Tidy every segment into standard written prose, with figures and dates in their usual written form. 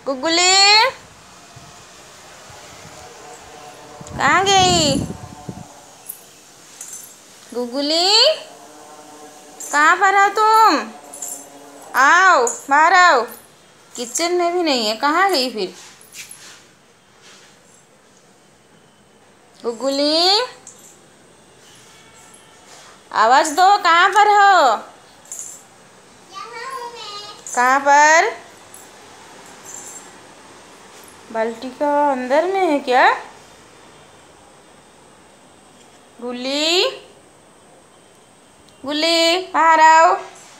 Googly कहाँ गई? Googly कहाँ पर हो तुम? आओ बाहर आओ। किचन में भी नहीं है, कहाँ गई फिर? गुगली आवाज दो, कहाँ पर हो? यहाँ हूँ मैं। कहाँ पर? बाल्टी का अंदर में है क्या? गुल्ली गुल्ली बाहर आओ।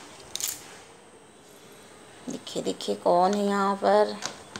देखिए देखिए कौन है यहाँ पर।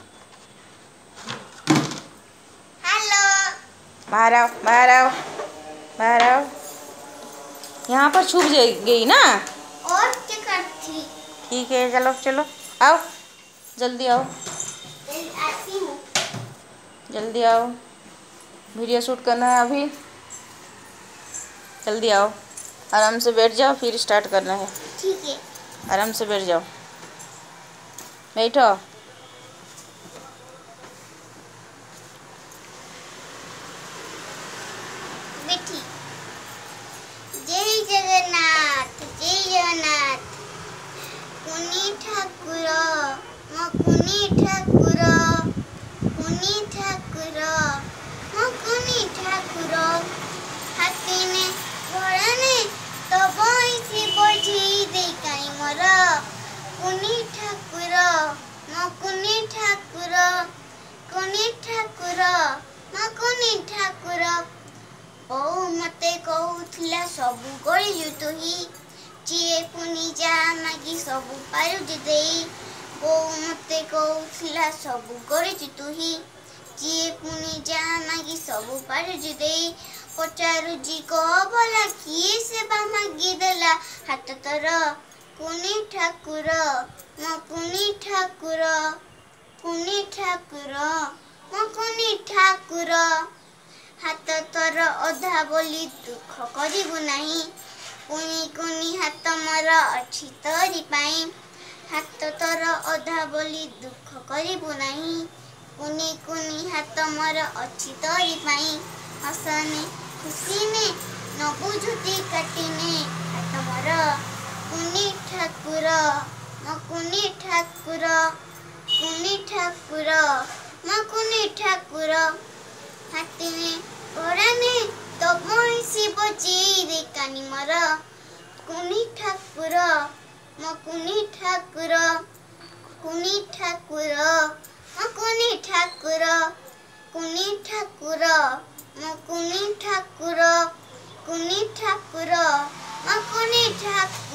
हेलो। बाहर आओ बाहर आओ बाहर आओ। यहाँ पर छुप गई ना? और टिकट थी। ठीक है चलो चलो आओ, जल्दी आओ आती हूँ। जल्दी आओ, वीडियो शूट करना है अभी। जल्दी आओ, आराम से बैठ जाओ फिर स्टार्ट करना है। ठीक है। आराम से बैठ जाओ, बैठो। बेटी जय जगन्नाथ जय जगन्नाथ। कुनी ठाकुर मो कुनी ठाकुर, कुनी ठाकुर मो कुनी ठाकुर। हाथी ने घोड़ा ने तो बंसी बजी दे काई मोर। कुनी ठाकुर मो कुनी ठाकुर, कुनी ठाकुर मो कुनी ठाकुर। बोऊ मते कहूथिला सबु करिलु तुही, जिए पुनी जा मागी सबु पारुजु देई। बोऊ मते कहूथिला सबु करिचु तुही, जिए पुनी जा मागी सबु पारुजु देई। पचारुजी को बोला किए सेवा मागी देला हाथ तोर। कुनी ठाकुर मो कुनी ठाकुर, कुनी ठाकुर मो कुनी ठाकुर। हाथ तोर अधा बोली दुख करिबु नाही, कुनी कुनी हाथ मोर अछि तोरी पाई। हाथ तोर अधा बोली दुख करिबु नाही, कुनी कुनी हाथ मोर अछि तोरी पाई। हसने खुशी ने न बुझुती काटिने हाथ मोर। कुनी ठाकुर मो कुनी ठाकुर, कुनी ठाकुर मो कुनी ठाकुर। हाथी ने घोड़ा ने तो बंसी बजी रे कानी मोर। कुनी ठाकुर मो कुनी ठाकुर, कुनी ठाकुर मो कुनी ठाकुर, कुनी ठाकुर मो कुनी ठाकुर, कुनी ठाकुर मो कुनी ठाकुर।